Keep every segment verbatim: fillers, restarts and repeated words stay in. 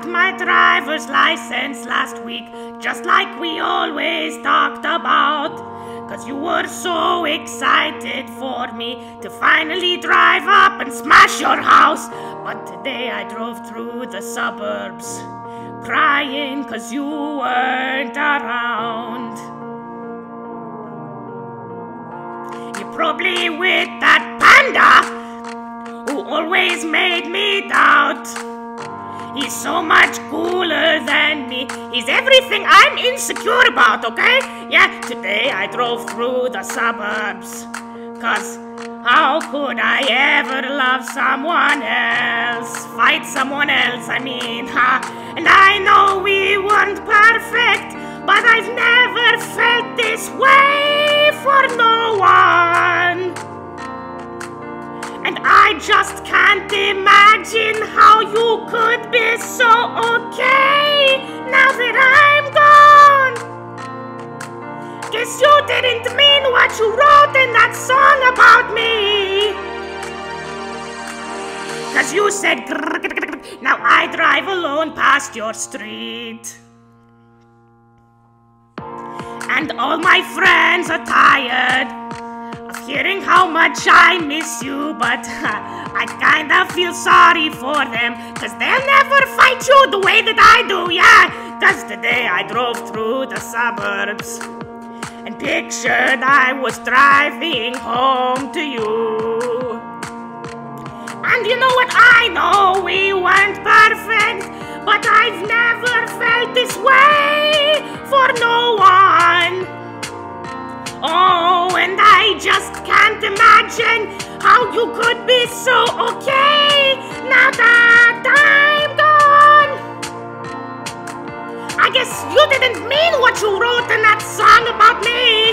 my driver's license last week, just like we always talked about. Cause you were so excited for me to finally drive up and smash your house. But today I drove through the suburbs, crying cause you weren't around. You're probably with that panda who always made me doubt. He's so much cooler than me. He's everything I'm insecure about, okay? Yeah, today I drove through the suburbs. Cause how could I ever love someone else? Fight someone else, I mean, huh? And I know we weren't perfect, but I've never felt this way for no one. And I just can't imagine how you could be so okay now that I'm gone. Guess you didn't mean what you wrote in that song about me. Cause you said grrr, grrr, grrr, now I drive alone past your street. And all my friends are tired of hearing how much I miss you, but I kinda feel sorry for them, cause they'll never fight you the way that I do, yeah. Cause today I drove through the suburbs and pictured I was driving home to you. And you know what, I know we weren't perfect, but I've never felt this way for no one. Oh, and I just can't imagine how you could be so okay now that I'm gone. I guess you didn't mean what you wrote in that song about me.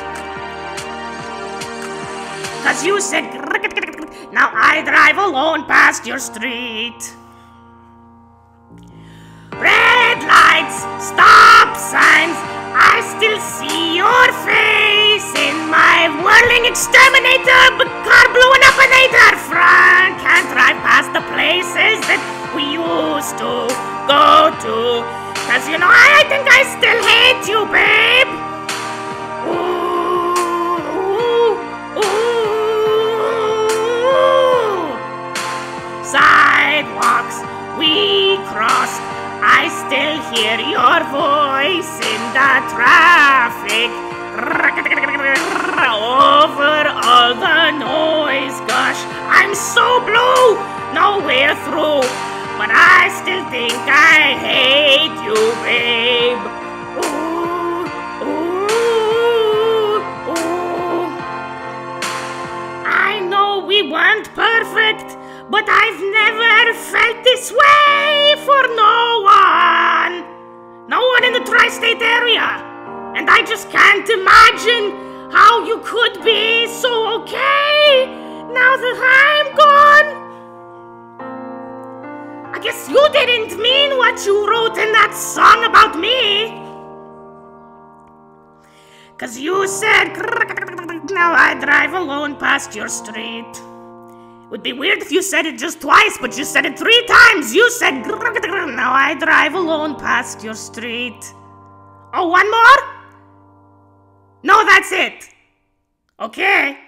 Cause you said, now I drive alone past your street. Red lights, stop signs, I still see your face in my whirling exterminator, but car blowing up an either front. Can't drive past the places that we used to go to. Cause you know, I, I think I still hate you, babe. Ooh, ooh. Sidewalks we crossed, I still hear your voice in the traffic. Over all the noise, gosh, I'm so blue, nowhere through. But I still think I hate you, babe. Ooh, ooh, ooh. I know we weren't perfect, but I've never felt this way for no one. No one in the tri-state area. And I just can't imagine how you could be so okay now that I'm gone. I guess you didn't mean what you wrote in that song about me. Cause you said, now I drive alone past your street. It would be weird if you said it just twice, but you said it three times. You said, now I drive alone past your street. Oh, one more? No, that's it. Okay.